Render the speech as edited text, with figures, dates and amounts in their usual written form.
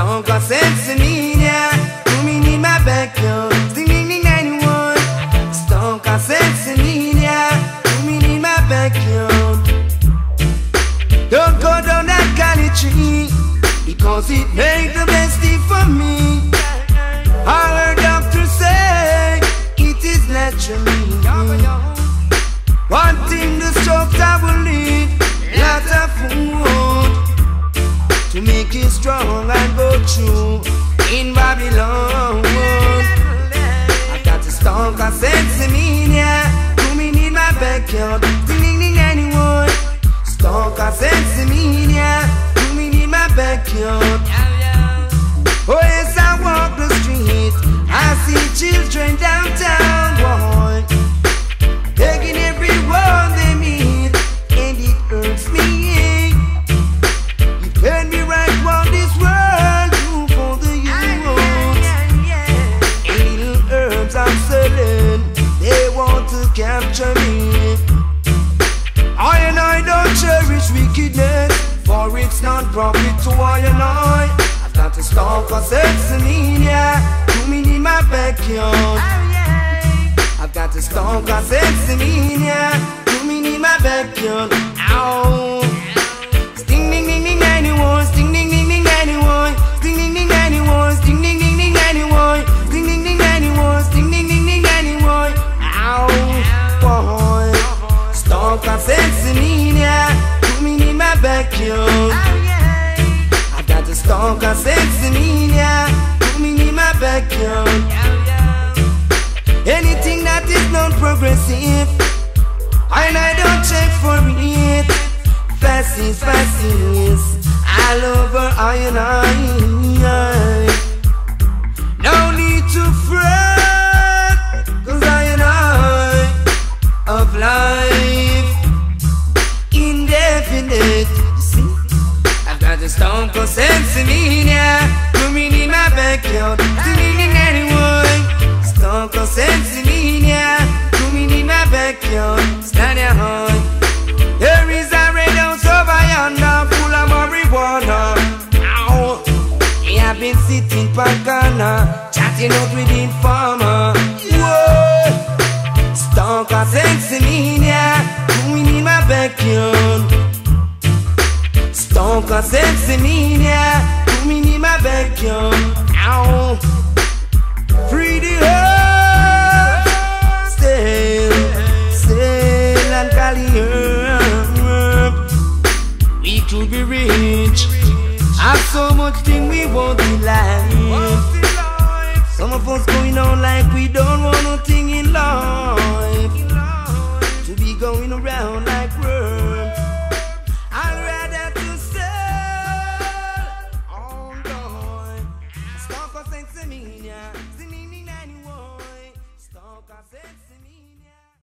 Stunk of sensimania, coming in my backyard, stinging 91. Stunk of sensimania, coming in my backyard. Don't go down that cali tree, because it make the best tea for me. I heard doctors say it is naturally. One thing the structure will need, lots of food to make it strong and go through in Babylon. I got a stunk of sensimania, coming in my backyard, stinging anyone. Stunk of sensimania, coming in my backyard. Oh yes, I walk the street, I see children downtown, boy, taking everyone they meet, and it hurts me. You turn me right round this world, do for the youth. And little herbs I'm selling, they want to capture me. I and I don't cherish wickedness, for it's not profit to I and I. I've got to stalk of sensimania, coming in my backyard. I've got to stalk of sensimania, coming in my backyard. Ow! Sting ding ding ding anyone, sting ding ding ding anyone, sting ding ding anyone, sting ding ding ding anyone, sting ding ding anyone, sting ding ding ding anyone. Ow! Boy, stalk of sensimania, coming in my backyard. I got to stalk of sensimania, coming in my backyard. Anything that is not progressive, I don't check for it. Fascist, all over I and I. No need to fret, cause I and I of life indefinite. You see, I've got the stunk of sensimania, coming in my backyard, stinging anyone. Stunk of sensimania, coming in my backyard, stand your hand. There is a red house over yonder, full of marijuana. Ow! He have been sitting per corner, chatting out with the informer. Whoa! Stunk of sensimania, coming in my backyard. Stunk of sensimania, coming in my backyard. Ow! Free the earth, sail and cali herb. We could be rich, have so much thing we want in life. Some of us going on like we don't want nothing in life. To be going around like